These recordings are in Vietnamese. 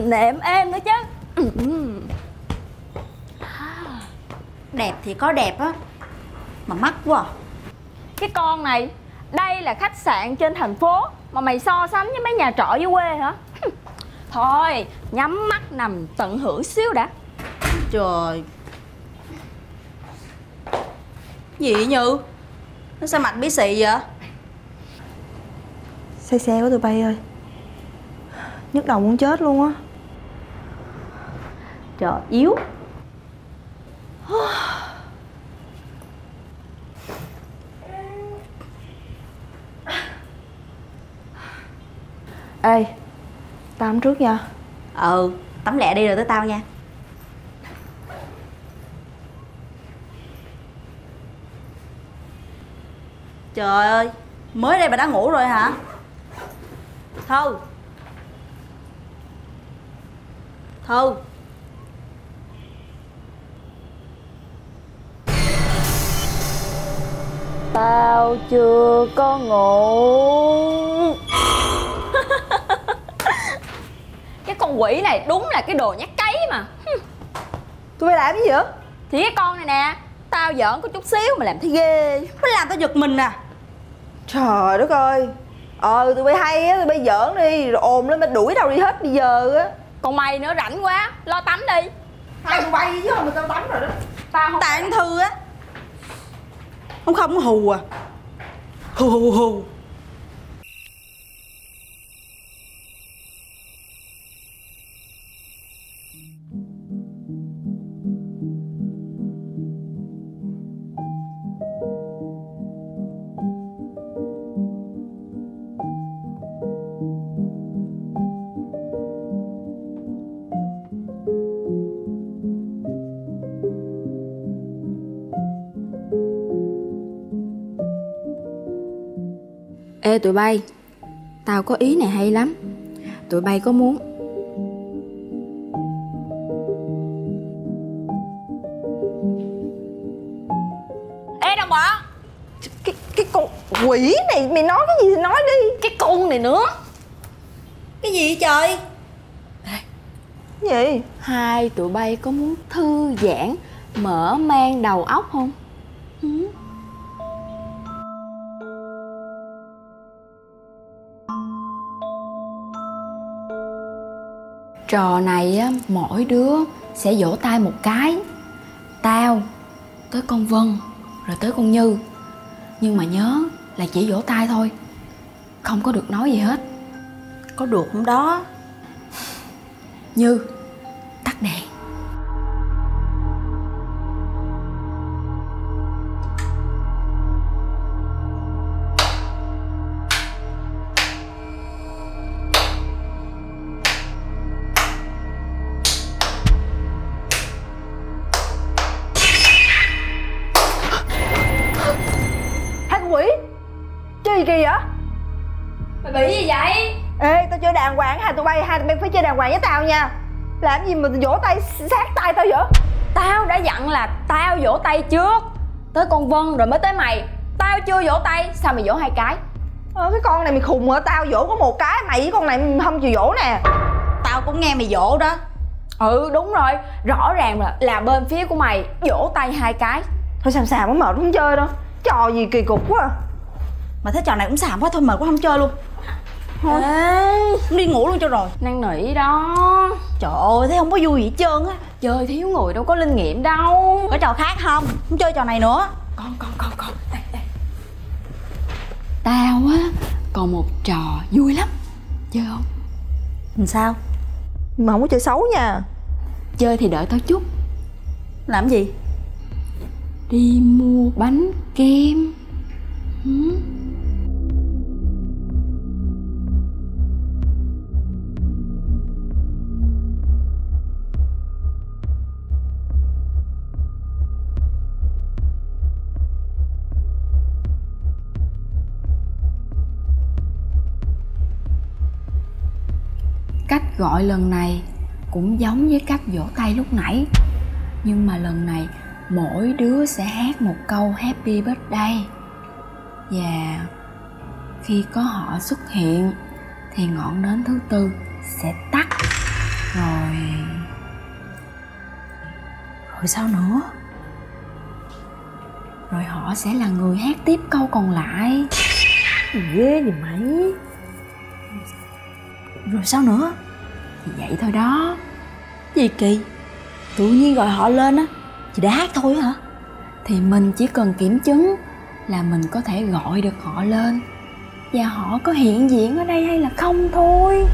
nệm êm nữa chứ. Đẹp thì có đẹp á, mà mắc quá à. Cái con này, đây là khách sạn trên thành phố mà mày so sánh với mấy nhà trọ dưới quê hả? Thôi, nhắm mắt nằm tận hưởng xíu đã. Trời, gì vậy Như? Nó sao mặt bí xị vậy? Say xe của tụi bay ơi, nhức đầu muốn chết luôn á. Trời yếu. Ê, tao tắm trước nha. Tắm lẹ đi rồi tới tao nha. Trời ơi, mới đây bà đã ngủ rồi hả? Thư Thư Tao chưa có ngủ. Cái con quỷ này đúng là cái đồ nhát cấy mà. Tụi bay làm cái gì vậy? Thì cái con này nè, tao giỡn có chút xíu mà làm thấy ghê. mới làm tao giật mình nè. Trời đất ơi. Tụi bay hay á, tụi bay giỡn đi rồi ồn lên, bay đuổi đâu đi hết bây giờ á. Còn mày nữa rảnh quá, lo tắm đi. Hai tụi bay chứ mà tao tắm rồi đó. Tao không. Tại anh Thư á, không hù à. Hù. Ê tụi bay, tao có ý này hay lắm. Tụi bay có muốn Ê đồng bọn, Cái con quỷ này, mày nói cái gì thì nói đi. cái con này nữa. Cái gì vậy trời? Cái gì? Hai tụi bay có muốn thư giãn, mở mang đầu óc không? Trò này á, mỗi đứa sẽ vỗ tay một cái. Tao tới con Vân, rồi tới con Như. Nhưng mà nhớ là chỉ vỗ tay thôi, không có được nói gì hết. Có được không đó? Như, tắt đèn. Hai con quỷ chơi gì kỳ vậy? Mày bị gì vậy? Ê, tao chơi đàng hoàng. Hai tụi bay phải chơi đàng hoàng với tao nha. Làm gì mà vỗ tay sát tay tao vậy? Tao đã dặn là tao vỗ tay trước, tới con Vân rồi mới tới mày. Tao chưa vỗ tay, sao mày vỗ hai cái? Cái con này mày khùng hả? Tao vỗ có một cái, mày với con này không chịu vỗ nè. Tao cũng nghe mày dỗ đó. Ừ đúng rồi, rõ ràng là bên phía của mày vỗ tay hai cái. Thôi xàm mới mệt không chơi đâu. Trò gì kỳ cục quá à. Mà thấy trò này cũng xàm quá, thôi mệt quá không chơi luôn. Thôi Cũng đi ngủ luôn cho rồi. năn nỉ đó. Trời ơi, thấy không có vui gì hết trơn á. Chơi thiếu người đâu có linh nghiệm đâu. Có trò khác không? Không chơi trò này nữa. Con ê. Tao á còn một trò vui lắm, chơi không? Làm sao? Mà không có chơi xấu nha. Chơi thì đợi tao chút. Làm gì? Đi mua bánh kem. Cách gọi lần này cũng giống với cách vỗ tay lúc nãy, nhưng mà lần này mỗi đứa sẽ hát một câu Happy Birthday. Và khi có họ xuất hiện thì ngọn nến thứ tư sẽ tắt Rồi sao nữa? Rồi họ sẽ là người hát tiếp câu còn lại. Ghê gì mày. Rồi sao nữa? Thì vậy thôi đó. Gì kỳ? Tự nhiên gọi họ lên á chỉ để hát thôi hả? Thì mình chỉ cần kiểm chứng là mình có thể gọi được họ lên và họ có hiện diện ở đây hay là không thôi.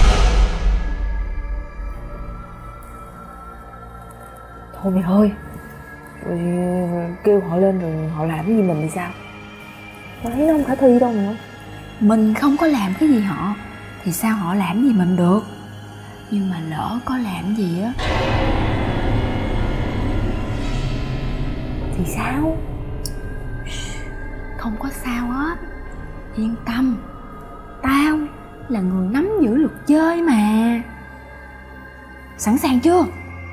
Thôi mày ơi, rồi kêu họ lên rồi họ làm cái gì mình thì sao? Tao thấy nó không khả thi đâu mà. Mình không có làm cái gì họ thì sao họ làm gì mình được? Nhưng mà lỡ có làm gì á Thì sao? không có sao hết. Yên tâm, tao là người nắm giữ luật chơi mà. Sẵn sàng chưa?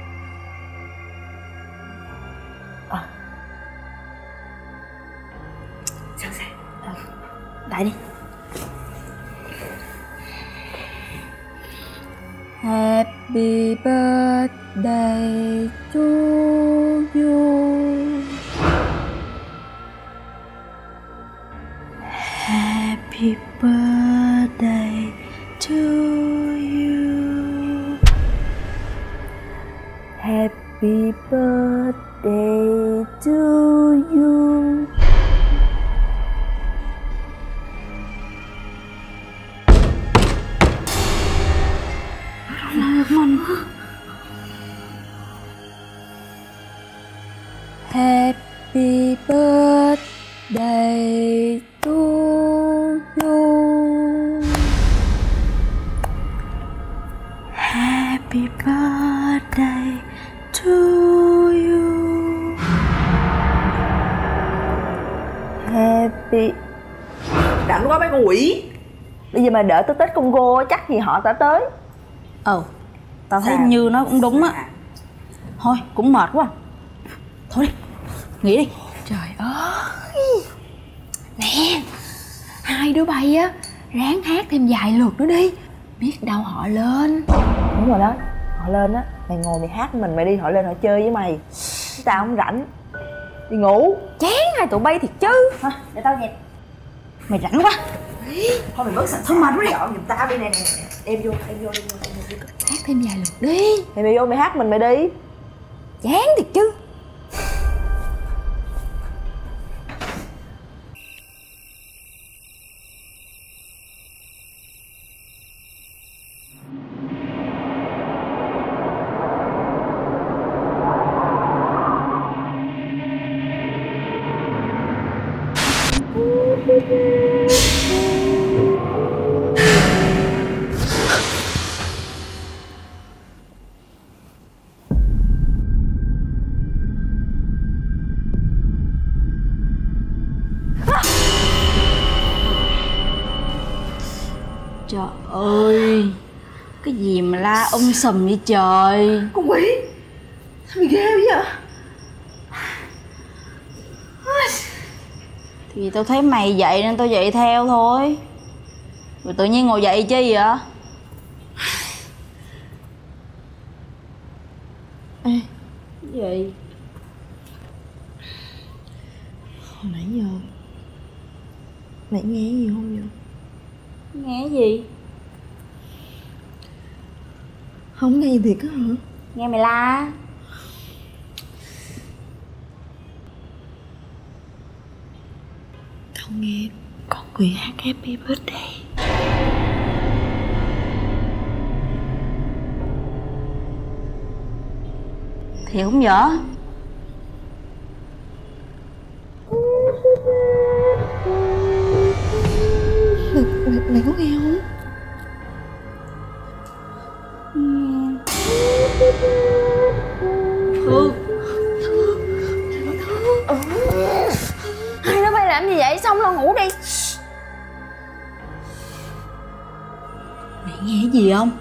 Sẵn sàng. Đại đi. Happy birthday to you. Happy birthday to you. Happy birthday to you. Happy birthday to you. Happy birthday to you. Happy. Rảnh quá mấy con quỷ. Bây giờ mà đợi tới Tết Congo chắc gì họ đã tới. Tao thấy như nó cũng đúng á. Thôi cũng mệt quá. Thôi đi, nghỉ đi. Trời ơi. Nè, hai đứa bay á ráng hát thêm vài lượt nữa đi. Biết đâu họ lên. Đúng rồi đó, họ lên á. Mày ngồi mày hát mình, mày đi họ lên họ chơi với mày. Tao không rảnh. Đi ngủ. Chán hai tụi bay thiệt chứ. Hả? Để tao dẹp. Mày rảnh quá. Thôi mày bớt sạch. Thôi mệt quá. Dọn giùm tao đi nè. Em vô. Hát thêm vài lượt đi. Mày vô mày hát mình mày đi. Chán thiệt chứ. Trời ơi, cái gì mà la sùm vậy trời. Con quỷ. Sao mày ghê vậy? Thì tao thấy mày dậy nên tao dậy theo thôi. Rồi tự nhiên ngồi dậy chi vậy? Ê, Gì? hồi nãy giờ mày nghe gì không vậy? Nghe gì? Không nghe gì thiệt á hả? Nghe mày la. Tao nghe con quỷ hát Happy Birthday. Thiệt không vậy? Mày có nghe không? Hai đứa bay làm gì vậy? Xong lo ngủ đi. Mày nghe gì không?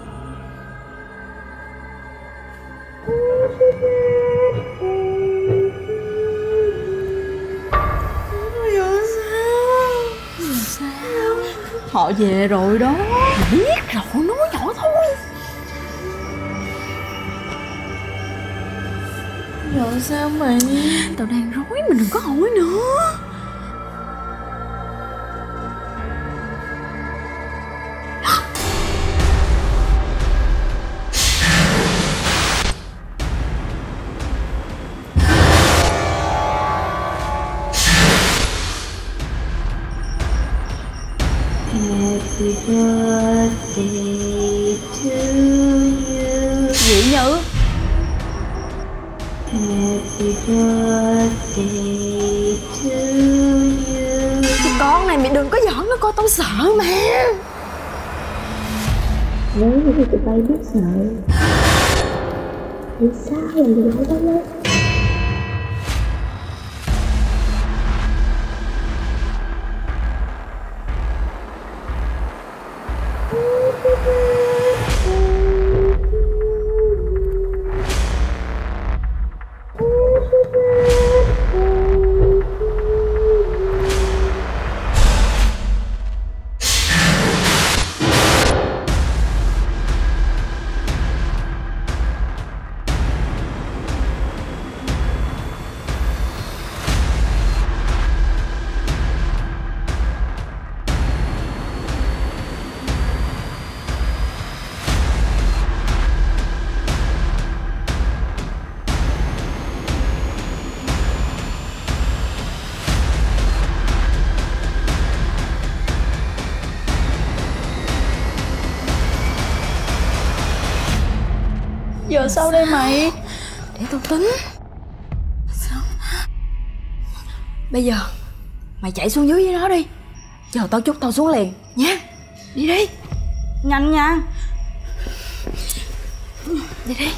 Họ về rồi đó. Biết rồi, nói nhỏ thôi. rồi sao mày? Tao đang rối, mình đừng có hỏi nữa. Happy birthday to you. Gì Như? Happy birthday to you. Cái con này mày đừng có giỡn nó coi, tao sợ mà. Nếu như tụi bay biết sợ thì sao làm gì đâu đó. Giờ sao đây mày? Để tao tính. Sao? Bây giờ mày chạy xuống dưới với nó đi, chờ tao chút tao xuống liền nha. Đi đi. Nhanh nha. Đi đi.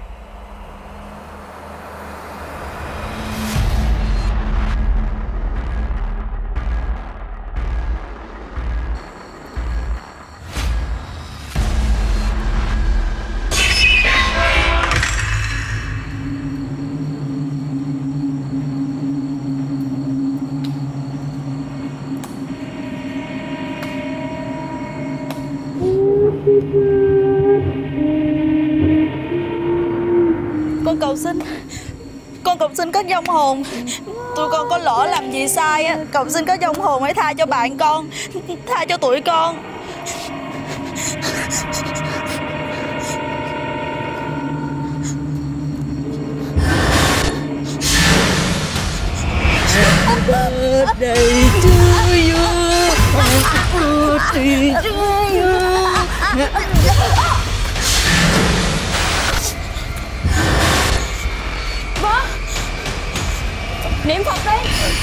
Con cầu xin các vong hồn, tụi con có lỡ làm gì sai á, cầu xin các vong hồn hãy tha cho bạn con, tha cho tụi con. Birthday to you. Birthday to you. Niệm Phật đi.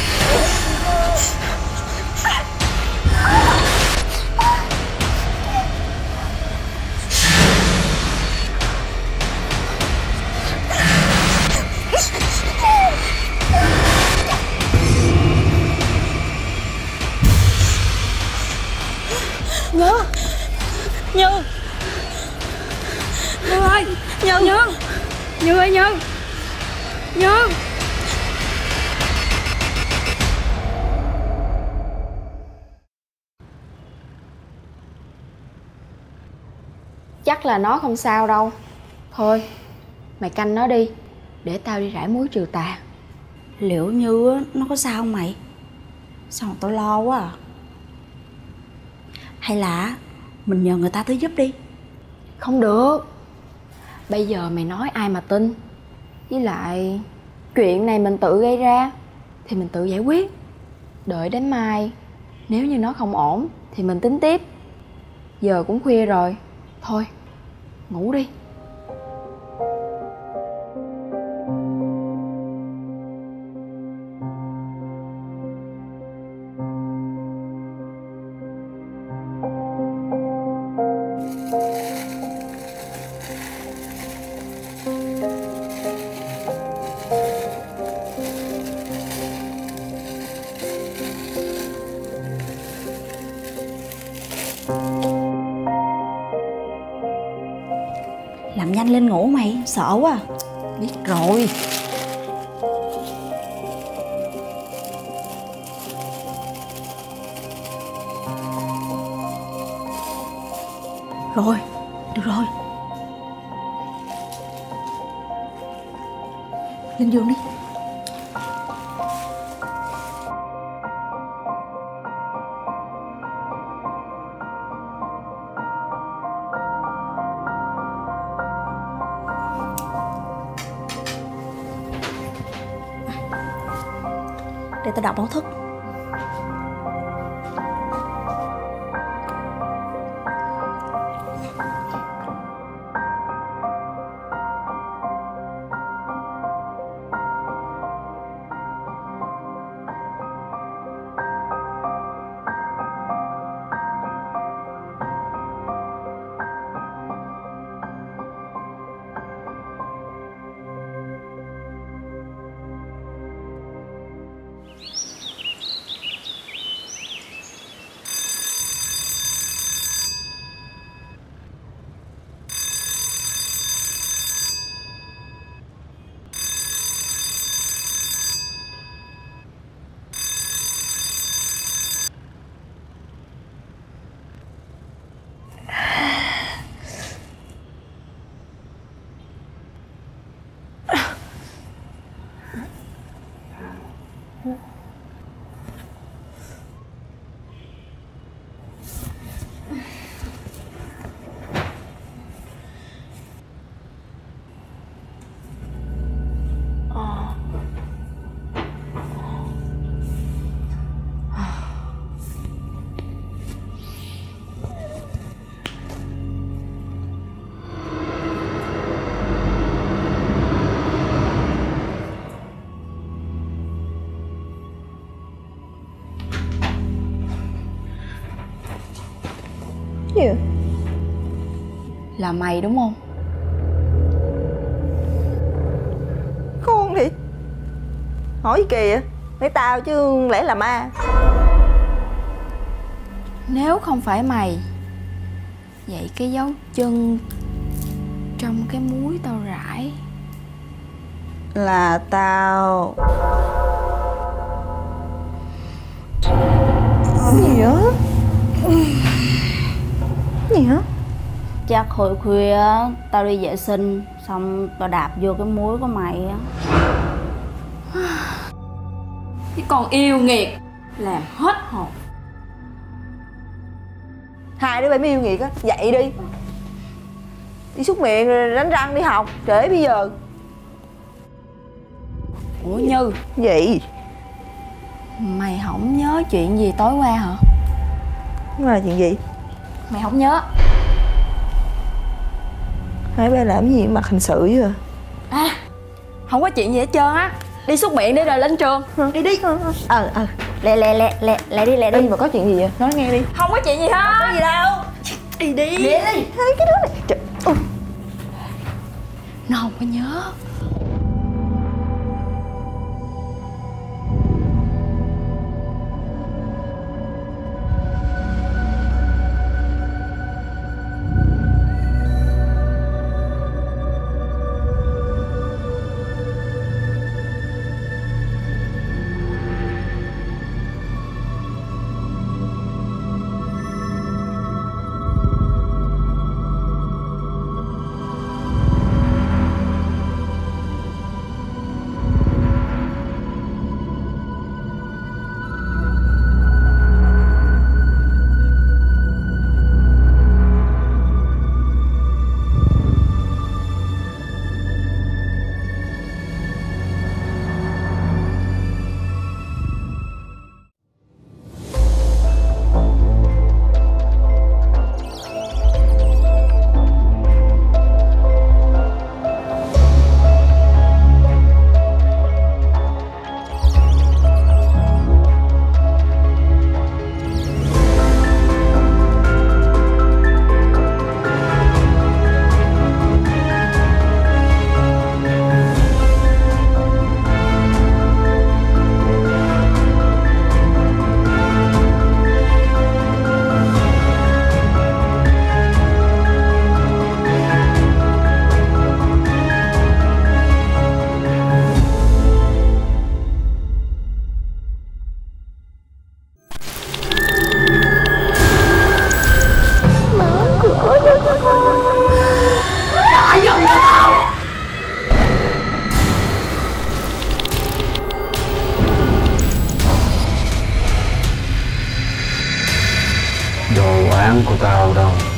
Như Như Như ơi, Như Như ơi, Như. Chắc là nó không sao đâu. Thôi mày canh nó đi, để tao đi rải muối trừ tà. liệu Như nó có sao không mày? Sao mà tao lo quá à. Hay là mình nhờ người ta tới giúp đi. Không được. Bây giờ mày nói ai mà tin. Với lại chuyện này mình tự gây ra thì mình tự giải quyết. Đợi đến mai, nếu như nó không ổn thì mình tính tiếp. Giờ cũng khuya rồi, thôi ngủ đi. Làm nhanh lên ngủ mày, sợ quá. Biết rồi. Rồi, được rồi. lên giường đi. Để tao đọc báo thức. Gì vậy? Là mày đúng không? Con thì hỏi gì kỳ vậy? Để tao chứ lẽ là ma. Nếu không phải mày, vậy cái dấu chân trong cái muối tao rải Là tao. Gì vậy? Gì hả? Chắc hồi khuya á, tao đi vệ sinh xong tao đạp vô cái muối của mày á. cái con yêu nghiệt, làm hết hồn. Hai đứa bay mới yêu nghiệt á. Dậy đi. Đi súc miệng rồi đánh răng đi học. Trễ bây giờ. Ủa Như, Gì? mày không nhớ chuyện gì tối qua hả? Là chuyện gì? Mày không nhớ? Hai bé làm gì mặt hình sự vậy? À, không có chuyện gì hết trơn á. Đi xúc miệng đi rồi lên trường. Đi đi. Lẹ đi. Ê, mà có chuyện gì vậy? Nói nghe đi. Không có chuyện gì hết. Có gì đâu. Đi đi. Đi. Thấy cái đứa này. Trời. Nó không có nhớ. đồ án của tao đâu.